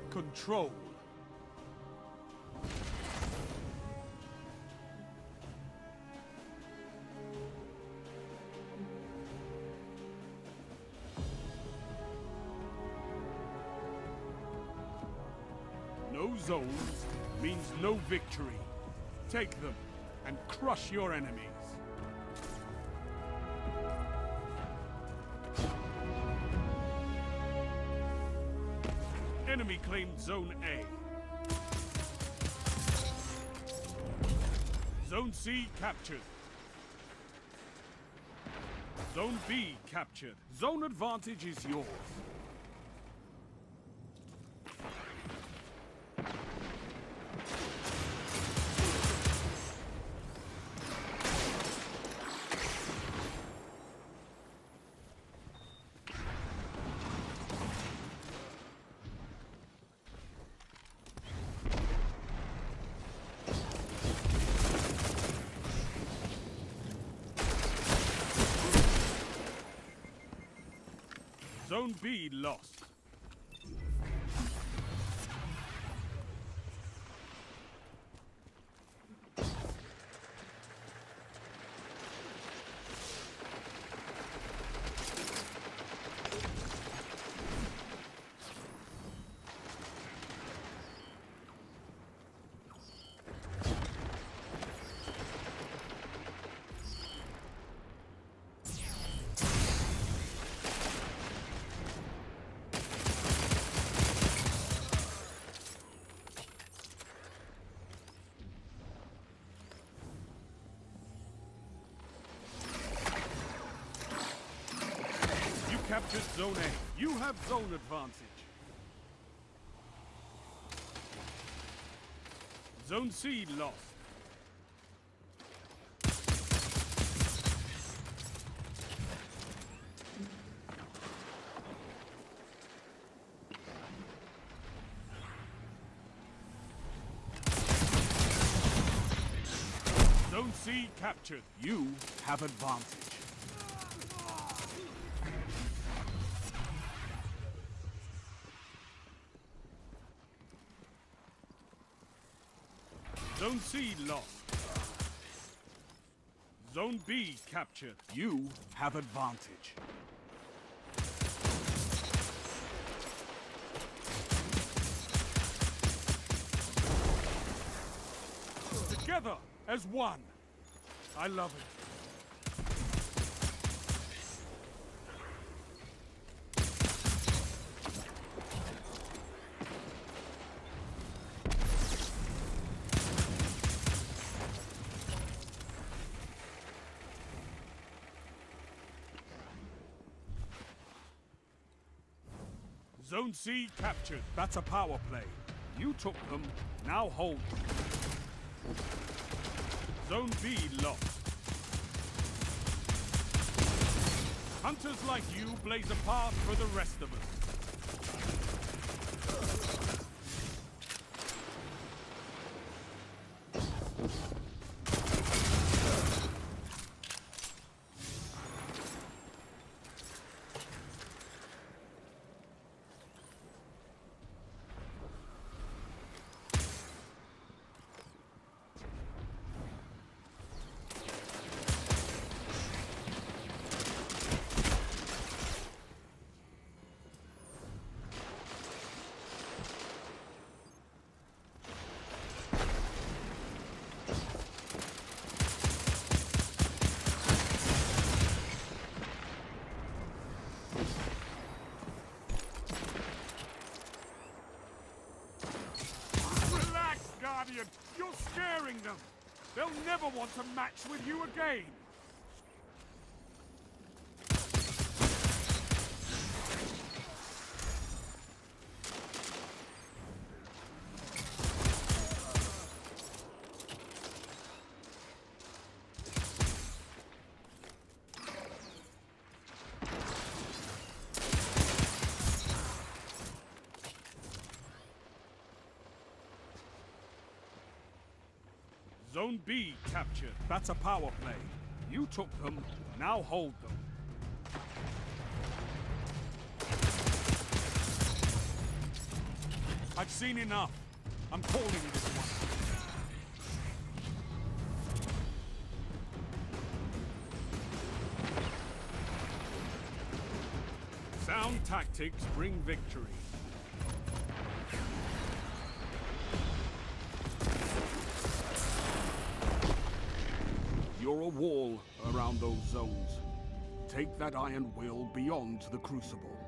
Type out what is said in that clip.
Control. No zones means no victory. Take them and crush your enemies. Enemy claimed Zone A. Zone C captured. Zone B captured. Zone advantage is yours. Zone B lost. Captured Zone A. You have zone advantage. Zone C lost. Zone C captured. You have advantage. Zone C lost. Zone B captured. You have advantage. Together as one. I love it. Zone C captured. That's a power play. You took them, now hold them. Zone B lost. Hunters like you blaze a path for the rest of us. You're scaring them. They'll never want to match with you again. Zone B captured. That's a power play. You took them, now hold them. I've seen enough. I'm calling this one. Sound tactics bring victory. You're a wall around those zones. Take that iron will beyond the Crucible.